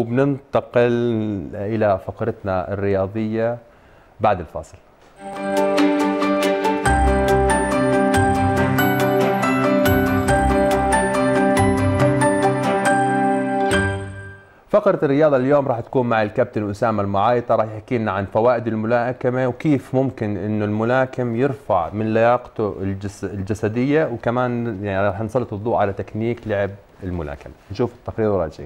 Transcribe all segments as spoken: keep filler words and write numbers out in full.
وبننتقل إلى فقرتنا الرياضية بعد الفاصل. فقرة الرياضة اليوم راح تكون مع الكابتن أسامة المعايطة، راح يحكي لنا عن فوائد الملاكمة وكيف ممكن إنه الملاكم يرفع من لياقته الجس الجسدية، وكمان يعني راح نسلط الضوء على تكنيك لعب الملاكمة. نشوف التقرير وراجعين.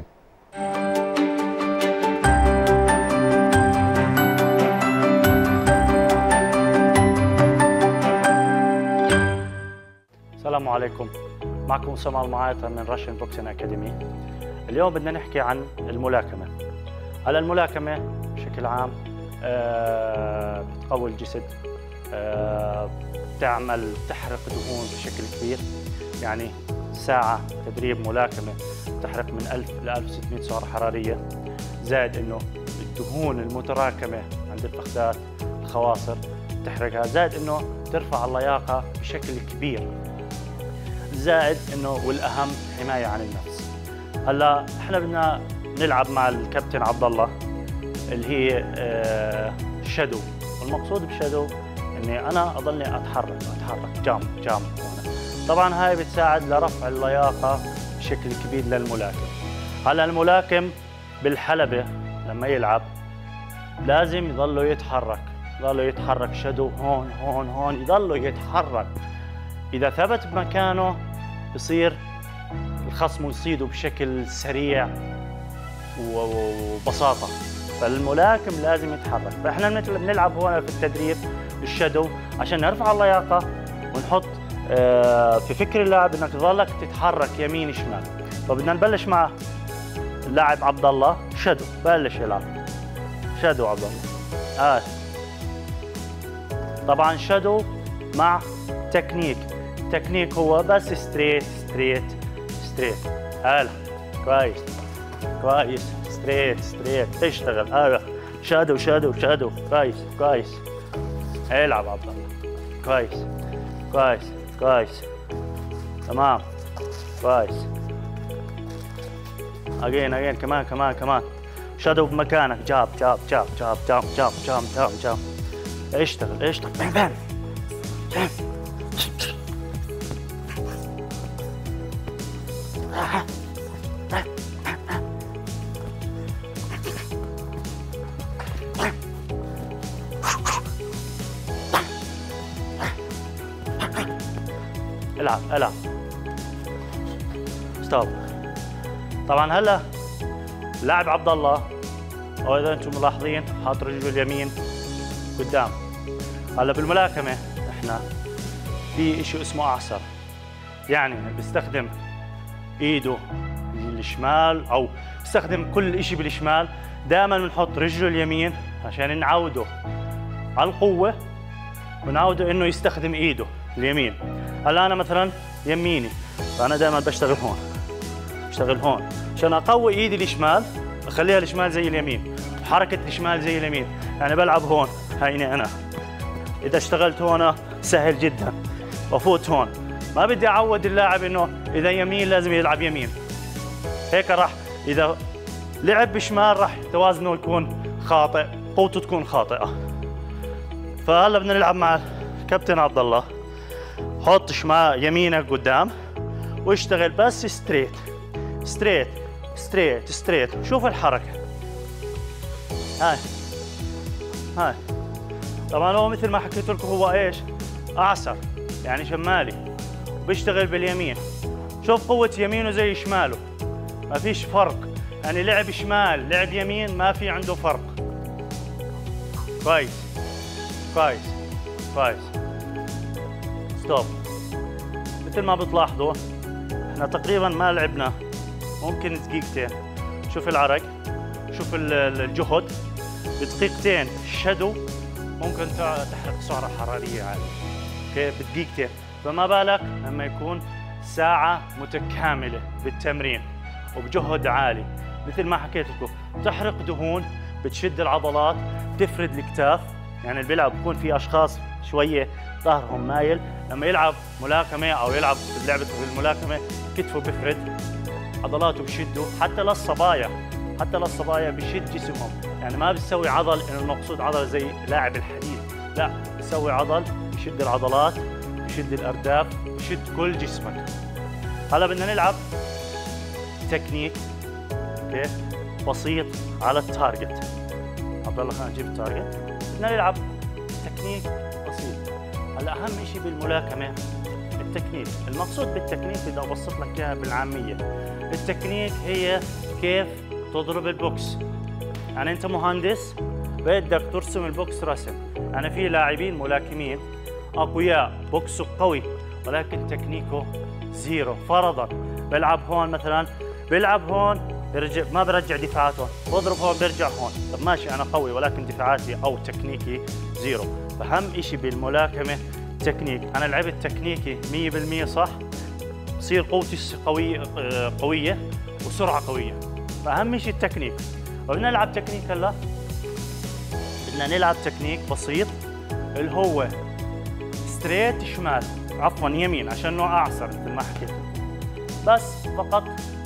السلام عليكم، معكم أسامة المعايطة من راشن بوكسين أكاديمي. اليوم بدنا نحكي عن الملاكمة. على الملاكمة بشكل عام آه بتقوي الجسد، آه بتعمل بتحرق دهون بشكل كبير. يعني ساعة تدريب ملاكمة بتحرق من ألف ل ألف وستمئة سعرة حرارية، زائد إنه الدهون المتراكمة عند الفخذات الخواصر بتحرقها، زائد إنه ترفع اللياقة بشكل كبير، زائد إنه والأهم حماية عن النفس. هلا احنا بدنا نلعب مع الكابتن عبد الله اللي هي آه شادو، والمقصود بشادو اني انا اضلني اتحرك اتحرك جامب جامب هون. طبعا هاي بتساعد لرفع اللياقه بشكل كبير للملاكم. هلا الملاكم بالحلبه لما يلعب لازم يضله يتحرك، يضله يتحرك شادو هون هون هون، يضله يتحرك. اذا ثبت بمكانه بصير الخصم يصيده بشكل سريع وبساطة، فالملاكم لازم يتحرك. فإحنا بنلعب هون في التدريب الشادو عشان نرفع اللياقة ونحط في فكر اللاعب إنك تظلك تتحرك يمين شمال. فبدنا نبلش مع اللاعب عبد الله شادو، بلش يلعب شادو عبد الله. آه. طبعا شادو مع تكنيك، تكنيك هو بس ستريت ستريت ستريت. هلا كويس كويس، ستريت ستريت، اشتغل. هلا شادو شادو شادو، كويس كويس. العب عبد الله، كويس كويس كويس، تمام كويس. اجين اجين، كمان كمان كمان. شادو بمكانك، جاب جاب جاب جاب جاب جاب جاب جاب جاب. اشتغل اشتغل، بام بام بام. العب العب ستوب. طبعا هلا لاعب عبد الله، او اذا انتم ملاحظين حاط رجله اليمين قدام. هلا بالملاكمه احنا في شيء اسمه اعصر، يعني بيستخدم ايده الشمال او بيستخدم كل شيء بالشمال. دائما بنحط رجله اليمين عشان نعوده على القوه ونعوده انه يستخدم ايده اليمين. هلا انا مثلا يميني، فانا دائما بشتغل هون، بشتغل هون عشان اقوي ايدي الشمال، اخليها الشمال زي اليمين، وحركه الشمال زي اليمين. يعني بلعب هون، هيني انا اذا اشتغلت هون سهل جدا، بفوت هون. ما بدي اعود اللاعب انه اذا يمين لازم يلعب يمين، هيك راح اذا لعب بشمال راح توازنه يكون خاطئ، قوته تكون خاطئه. فهلا بدنا نلعب مع الكابتن عبد الله. حط شمال يمينك قدام واشتغل بس ستريت ستريت ستريت ستريت. شوف الحركه هاي هاي. طبعا هو مثل ما حكيت لكم هو ايش؟ اعصر، يعني شمالي، وبيشتغل باليمين. شوف قوه يمينه زي شماله، ما فيش فرق. يعني لعب شمال لعب يمين ما في عنده فرق. كويس كويس كويس. ستوب. مثل ما بتلاحظوا احنا تقريبا ما لعبنا ممكن دقيقتين. شوف العرق، شوف الجهد، بدقيقتين الشادو ممكن تحرق سعرة حرارية عالية اوكي بدقيقتين، فما بالك لما يكون ساعة متكاملة بالتمرين وبجهد عالي. مثل ما حكيت لكم بتحرق دهون، بتشد العضلات، بتفرد الكتاف. يعني اللي بيلعب بكون في اشخاص شويه ظهرهم مايل، لما يلعب ملاكمه او يلعب لعبه الملاكمه كتفه بيفرد، عضلاته بشدوا. حتى للصبايا حتى للصبايا بشد جسمهم، يعني ما بيسوي عضل انه المقصود عضل زي لاعب الحديد، لا بيسوي عضل بشد العضلات، بشد الارداف، بشد كل جسمك. هلا بدنا نلعب تكنيك اوكي بسيط على التارجت. عبد الله خلينا نجيب التارجت. بدنا نلعب تكنيك بسيط. هلا اهم شيء بالملاكمه التكنيك. المقصود بالتكنيك بدي ابسط لك اياها بالعاميه. التكنيك هي كيف تضرب البوكس. يعني انت مهندس بدك ترسم البوكس رسم. يعني في لاعبين ملاكمين اقوياء بوكسه قوي ولكن تكنيكه زيرو. فرضا بلعب هون مثلا، بلعب هون برجع ما برجع دفاعاته، بضرب هون برجع هون. طب ماشي انا قوي ولكن دفاعاتي او تكنيكي زيرو. فاهم شيء بالملاكمه تكنيك. انا لعبت تكنيكي مية بالمية صح، بصير قوتي قويه قويه وسرعه قويه. فاهم شيء التكنيك. وبدنا نلعب تكنيك هلا. بدنا نلعب تكنيك بسيط اللي هو ستريت شمال، عفوا يمين عشان انه اعصر مثل ما حكيت. بس فقط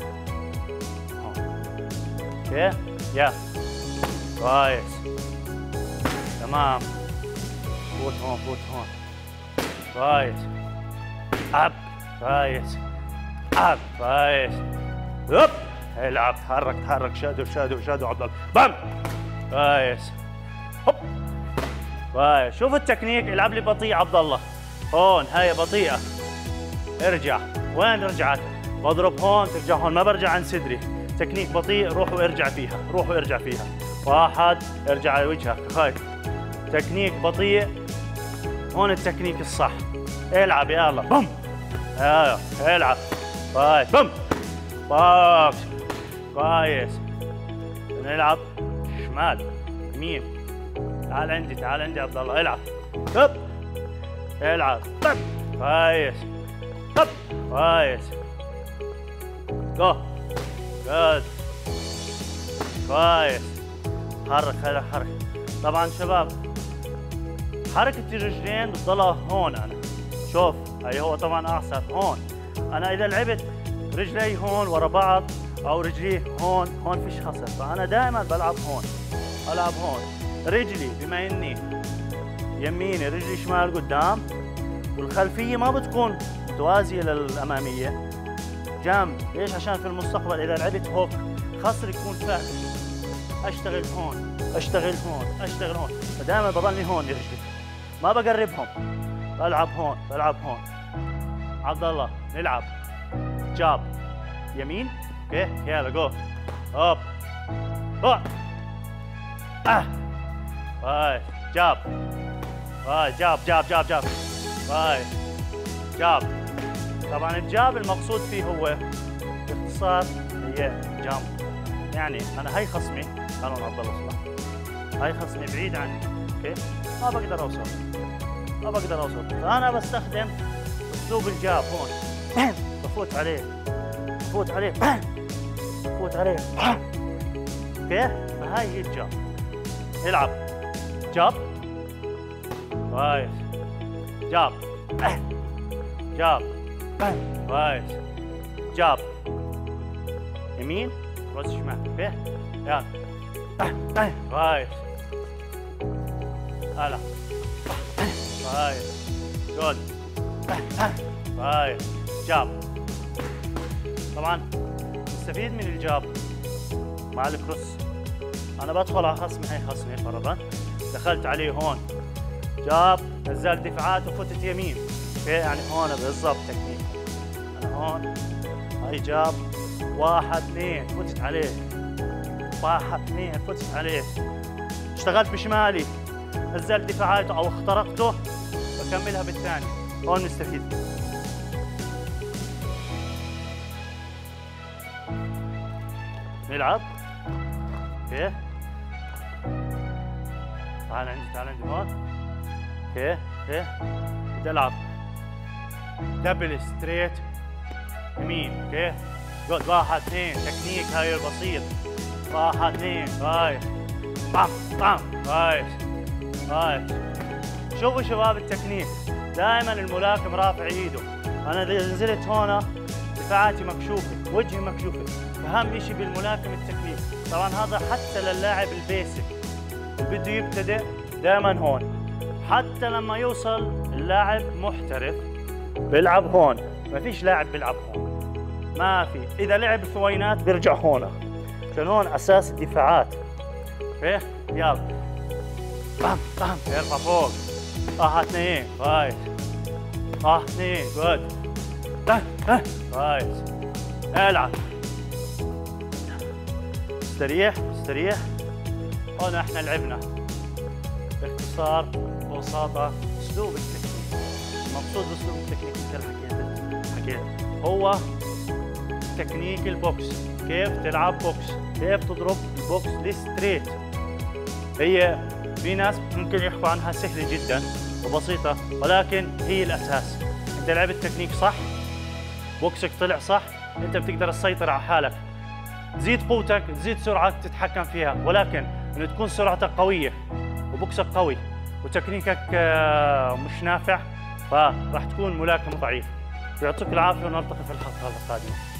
اوكي يا كويس تمام. فوت هون فوت هون كويس. اب كويس اب كويس. هوب العب تحرك تحرك شادو شادو شادو عبد الله بام كويس. هوب كويس. شوف التكنيك. العب لي بطيء عبد الله. هون هاي بطيئة. ارجع. وين رجعت؟ بضرب هون ترجع هون، ما برجع عن صدري. تكنيك بطيء، روح وارجع فيها، روح وارجع فيها. واحد ارجع على وجهك خايف. تكنيك بطيء. هون التكنيك الصح. العب يلا بوم. ايوه العب كويس بوم باكس كويس. نلعب شمال يمين. تعال عندي تعال عندي عبد الله. العب هب العب طب كويس طب كويس. جو جود كويس. حرك هلا حرك. طبعا شباب حركة الرجلين بتضلها هون. انا شوف هي هو طبعا اعصر هون. انا اذا لعبت رجلي هون ورا بعض او رجلي هون هون فيش خسر. فانا دائما بلعب هون. العب هون رجلي بما اني يميني رجلي شمال قدام والخلفيه ما بتكون متوازيه للاماميه جنب. ليش؟ عشان في المستقبل اذا لعبت هوك خصر يكون فاهم. اشتغل هون اشتغل هون اشتغل هون. فدائما بضلني هون رجلي ما بقربهم. بلعب هون بلعب هون. عبد الله نلعب جاب يمين اوكي يلا جو هوب هوب اه باي جاب باي جاب جاب جاب جاب باي جاب. طبعا الجاب المقصود فيه هو باختصار هي جامب. يعني انا هي خصمي خلونا عبد الله صلاح هاي خصمي بعيد عني اوكي ما بقدر اوصل ما بقدر اوصل. فانا بستخدم اسلوب الجاب هون. بفوت عليه بفوت عليه بفوت عليه اوكي. فهاي هي الجاب. نلعب جاب كويس جاب جاب كويس جاب يمين راس شمال اوكي يلا كويس هلا كويس جود كويس جاب. طبعا نستفيد من الجاب مع الكروس. انا بدخل على خصمي هي خصمي فرضا دخلت عليه هون جاب نزلت دفعات وفتت يمين اوكي. يعني هون بالضبط تكنيك. انا هون هاي جاب واحد اثنين فتت عليه واحد اثنين فتت عليه. اشتغلت بشمالي نزلت دفاعاته او اخترقته بكملها بالثاني. هون نستفيد. نلعب اوكي. تعال عندي تعال عندي هون اوكي اوكي. بدي العب دبل ستريت يمين اوكي. جود واحد اثنين تكنيك هاي البسيط. واحد اثنين كويس بام بام كويس كويس. شوفوا شباب التكنيك دائما الملاكم رافع ايده. انا اذا نزلت هون دفاعاتي مكشوفه وجهي مكشوفه. اهم شيء بالملاكمه التكنيك. طبعا هذا حتى للاعب البيسك اللي بده يبتدئ دائما هون. حتى لما يوصل اللاعب محترف بيلعب هون، ما فيش لاعب بيلعب هون، ما في. اذا لعب ثوينات بيرجع هون، عشان هون اساس الدفاعات. ايه يلا بام بام يرفع فوق. اه اثنين كويس، اه اثنين جود، اه اه كويس. العب استريح استريح. هون احنا لعبنا باختصار ببساطة اسلوب التكنيك. مقصود باسلوب التكنيك مثل حكيت حكيت هو تكنيك البوكس، كيف تلعب بوكس، كيف تضرب البوكس الستريت. هي في ناس ممكن يحكوا عنها سهلة جدا وبسيطة، ولكن هي الأساس. أنت لعبت تكنيك صح، بوكسك طلع صح، أنت بتقدر تسيطر على حالك، تزيد قوتك، تزيد سرعتك، تتحكم فيها. ولكن إنه تكون سرعتك قوية وبوكسك قوي وتكنيكك مش نافع، فراح تكون ملاكم ضعيف. يعطيك العافية ونلتقي في الحلقة القادمة.